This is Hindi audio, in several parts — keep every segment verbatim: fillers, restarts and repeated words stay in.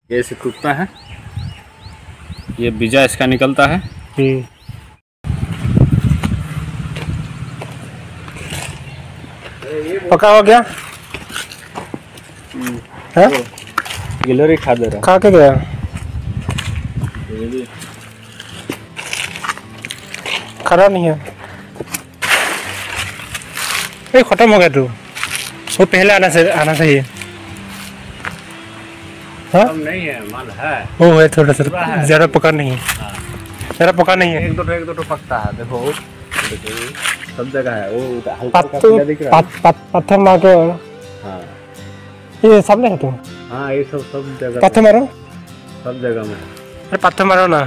ये से टूटता है, ये बीजा इसका निकलता है। पका हो गया है? गिलहरी खा दे रहा खा के गया। खराब नहीं है, ये खत्म हो गया। तू वो पहले आना से आना चाहिए। हाँ नहीं है, माल है वो है थोड़ा सा, ज़्यादा पका नहीं है, ज़्यादा पका नहीं है। एक दो एक दो पकता है। देखो सब जगह है वो पत्थर दिख रहा है। पत, पत्थर मार के। हाँ ये सामने है तू। हाँ ये सब सब जगह पत्थर मारो, सब जगह में है। अरे पत्थर मारो ना।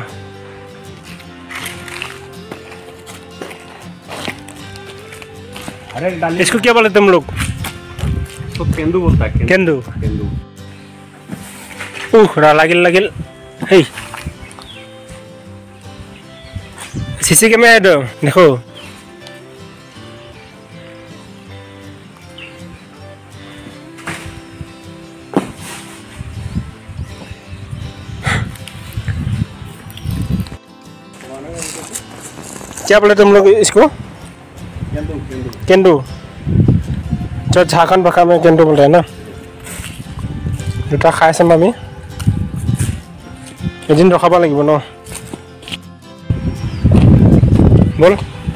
अरे डाली इसको क्या बोलते तुम लोग? तो केंदू बोलता है। केंदू केंदू उह लागिल लागिल हे सीसी के में है। देखो क्या बोले तुम लोग इसको? केंदू केंदू केंदू। जो झारखंड भाषा में केंदू बोलते हैं ना। दुटा खाই আছেন আমি এদিন ৰখাব লাগিব ন। बोल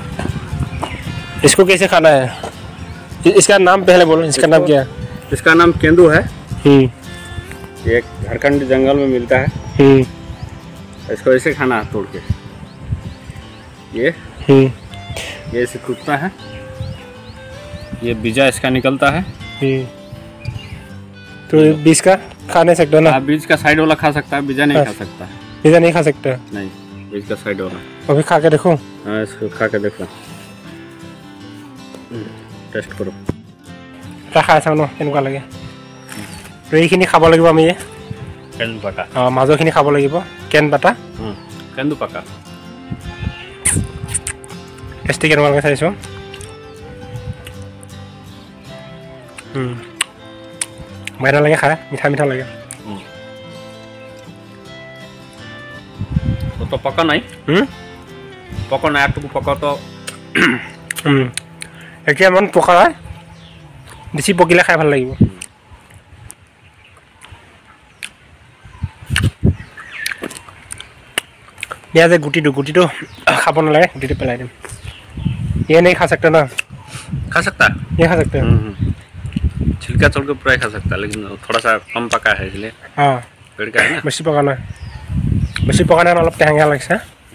इसको कैसे खाना है? इसका नाम पहले बोलो, इसका नाम क्या है? इसका नाम केंदू है। हम्म ये झारखंड जंगल में मिलता है। हम्म इसको ऐसे खाना है तोड़ के। ये हम्म ये ऐसे टूटता है, ये बीजा इसका निकलता है। हम्म तो बीज का खा नहीं सकते ना? आप बीज का साइड वाला खा सकता है, बीजा नहीं खा सकता है। बीजा नहीं खा सकते? नहीं, बीज का साइड वाला। अभी खा के देखो। हाँ इसको खा के देखो, टेस्ट करो। খাই চাওঁ ন কেনেকুৱা লাগে। তো এইখিনি খাব লাগিব আমি। केंदू पका। অঁ মাজৰখিনি খাব লাগিব, কেন বাটা। केंदू पका টেষ্টি কেনেকুৱা লাগে চাইছোঁ। বেয়া নালাগে খাই, মিঠা মিঠা লাগে। तो, तो पका नहीं पका नहीं आपको पका तो এতিয়া ইমান পকা হয়, বেছি পকিলে খাই ভাল লাগিব। या जे गुटी दो गुटी तो खाब ना लगे, गुटी तो पेलाई दिम। ये नहीं खा सकते ना? खा सकता है, ये खा सकते हैं। छिलका छोड़ के पूरा खा सकता है, लेकिन थोड़ा सा कम पका है इसलिए। हाँ पेड़ का है ना, बेसी पका ना, बेसी पका ना अलग टेंगा लगছে।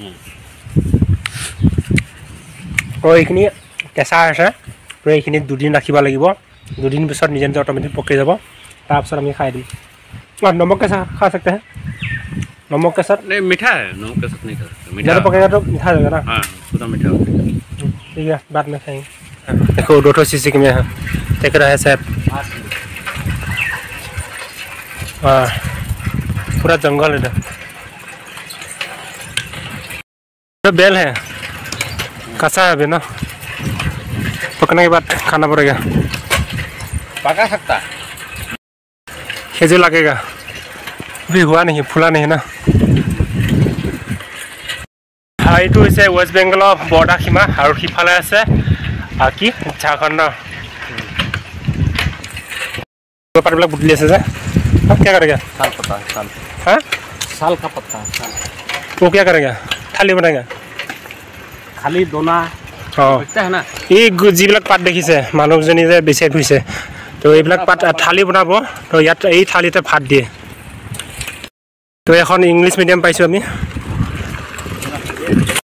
और এইখিনি কেঁচা আছে, তো এইখিনি দুদিন ৰাখিব লাগিব। দুদিন পিছত নিজে নিজে অটোমেটিক পকি যাব, তাৰপিছত আমি খাই দিম। और नमक के साथ खा सकते हैं? नमक के साथ नहीं मीठा है, नमक के साथ नहीं खा सकते। मीठा ज़्यादा पकेगा तो मीठा हो जाएगा ना। हाँ पूरा मीठा हो जाएगा। ठीक है बाद में खाएंगे। देखो दो ठो शीशी के में है, देख रहा है साहब। हाँ पूरा जंगल है इधर। तो बेल है, कसा है अभी ना, पकने के बाद खाना पड़ेगा। पका सकता है, खेजू लगेगा, अभी हुआ नहीं, फूला नहीं ना। हाँ ये वेस्ट बेंगल बॉर्डर सीमा और सीफाले আছে কি झारखंड पातবিলাক बुटली আছে যে। क्या करेगा? साल पत्ता साल। हाँ साल का पत्ता साल। वो क्या करेगा? थाली बनाएगा खाली दोना। हाँ बेचता है ना, এই যিবিলাক পাত দেখিছে মানুহজনী যে বেচাই ফুৰিছে, তো এইবিলাক পাত থালি বনাব। তো ইয়াত এই থালিতে ভাত দিয়ে। তো এখন ইংলিছ মিডিয়াম পাইছোঁ আমি।